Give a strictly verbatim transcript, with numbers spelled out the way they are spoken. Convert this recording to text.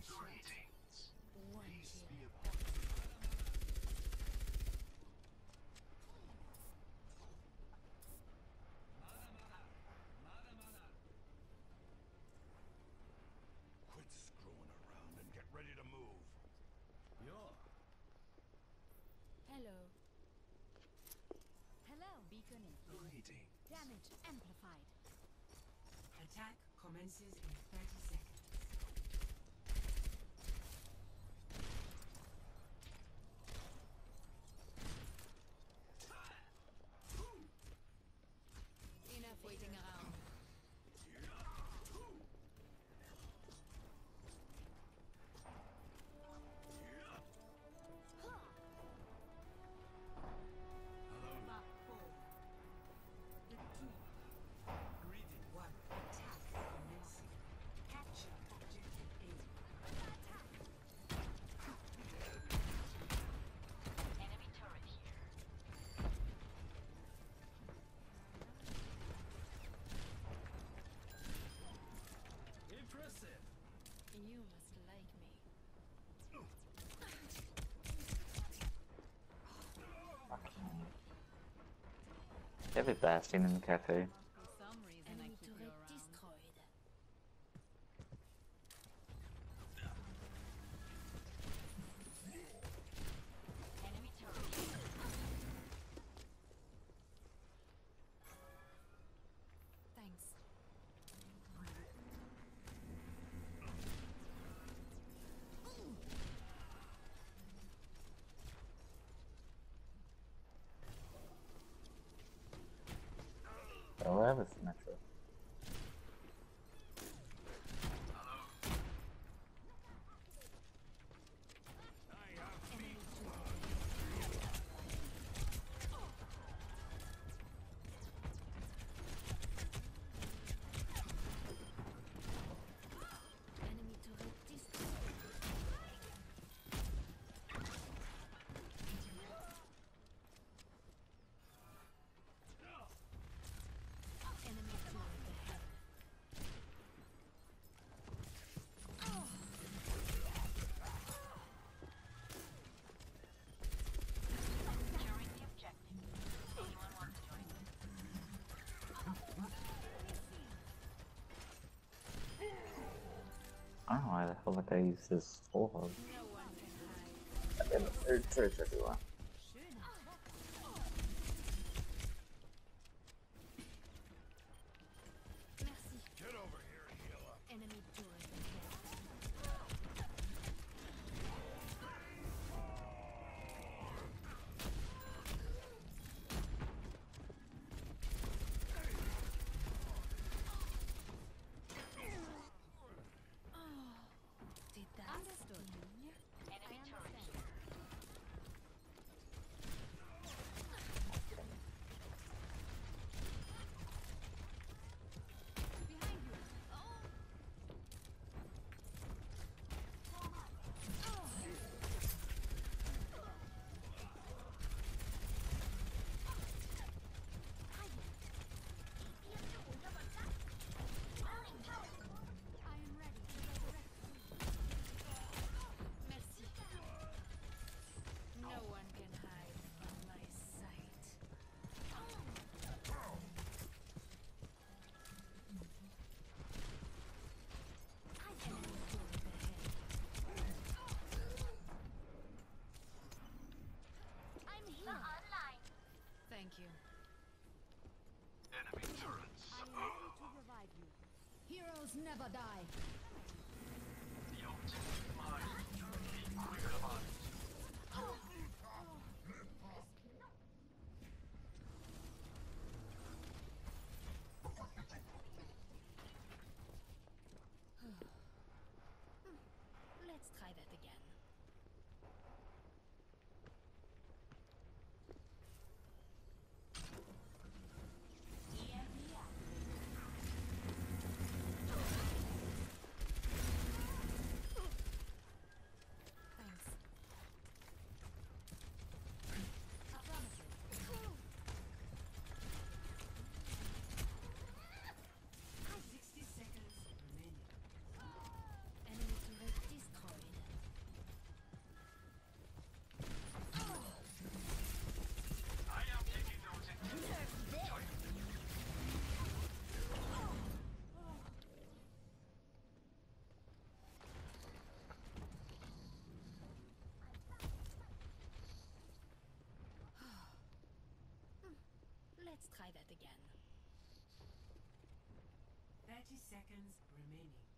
Greetings. One Peace kill. be upon you. Quit screwing around and get ready to move. Yo. Hello. Hello. Beacon in. Greetings. Damage amplified. Attack commences in thirty seconds. Enough waiting around. Map four. The two. Greeting one. Attack commencing. Capture objective A. Enemy turret here. Impressive. You must like me. Every bastion in the cafe. For some reason, I keep you around. Destroyed. Enemy turret here. Thanks. Oh, I have a Symmetra. Enemy turret. Enemy turret destroyed. Enemy turret ahead. Securing the objective. Anyone want to join me? I don't know why the hell the guy uses this full hug. No one can hide. And the third church everyone. Schöner. Merci. Get over here, healer. Enemy turret ahead. Did that understood? Enemy I turret understand. here. Behind you. Oh. I am ready to resurrect you. Merci. No one can hide from my sight. Enemy turret ahead. I'm here. Online. Thank you. Enemy turrets. I'm ready to revive you. Heroes never die. The ultimate mind. Keep clear on it. Let's try that again. E M P activated. Thanks. Affirmative. Sixty seconds remaining. Enemy turret destroyed. Let's try that again. thirty seconds remaining.